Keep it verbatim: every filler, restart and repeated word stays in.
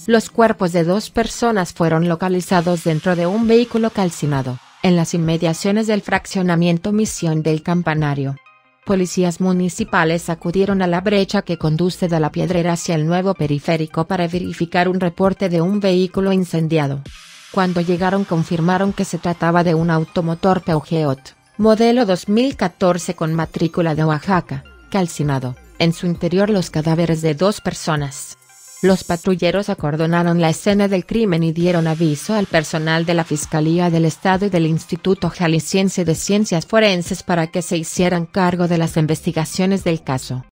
Los cuerpos de dos personas fueron localizados dentro de un vehículo calcinado, en las inmediaciones del fraccionamiento Misión del Campanario. Policías municipales acudieron a la brecha que conduce de La Piedrera hacia el nuevo periférico para verificar un reporte de un vehículo incendiado. Cuando llegaron confirmaron que se trataba de un automotor Peugeot, modelo dos mil catorce con matrícula de Oaxaca, calcinado, en su interior los cadáveres de dos personas. Los patrulleros acordonaron la escena del crimen y dieron aviso al personal de la Fiscalía del Estado y del Instituto Jalisciense de Ciencias Forenses para que se hicieran cargo de las investigaciones del caso.